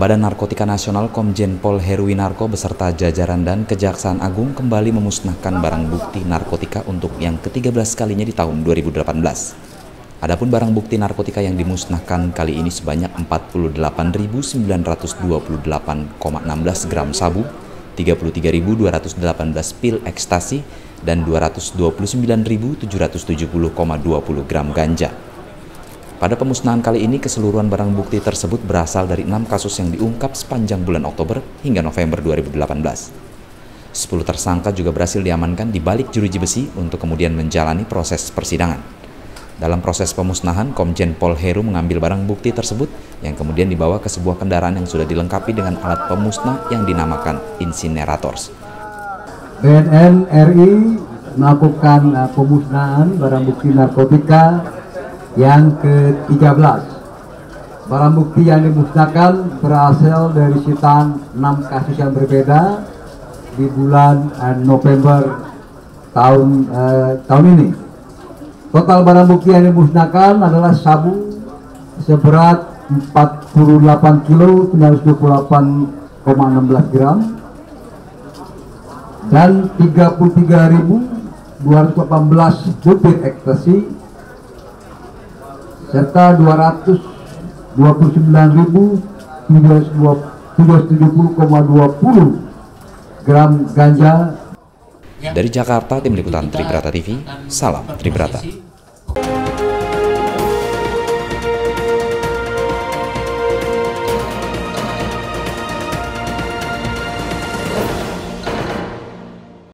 Badan Narkotika Nasional Komjen Pol Heruwinarko beserta jajaran dan Kejaksaan Agung kembali memusnahkan barang bukti narkotika untuk yang ke-13 kalinya di tahun 2018. Adapun barang bukti narkotika yang dimusnahkan kali ini sebanyak 48.928,16 gram sabu, 33.218 pil ekstasi, dan 229.770,20 gram ganja. Pada pemusnahan kali ini, keseluruhan barang bukti tersebut berasal dari 6 kasus yang diungkap sepanjang bulan Oktober hingga November 2018. 10 tersangka juga berhasil diamankan di balik jeruji besi untuk kemudian menjalani proses persidangan. Dalam proses pemusnahan, Komjen Pol Heru mengambil barang bukti tersebut yang kemudian dibawa ke sebuah kendaraan yang sudah dilengkapi dengan alat pemusnah yang dinamakan insinerators. BNN RI melakukan pemusnahan barang bukti narkotika yang ke-13. Barang bukti yang dimusnahkan berasal dari sitaan 6 kasus yang berbeda di bulan November tahun ini. Total barang bukti yang dimusnahkan adalah sabu seberat 48 kilo 928,16 gram dan 33.218 butir ekstasi serta 229.770,20 gram ganja. Dari Jakarta, Tim Liputan Tribrata TV, salam Tribrata.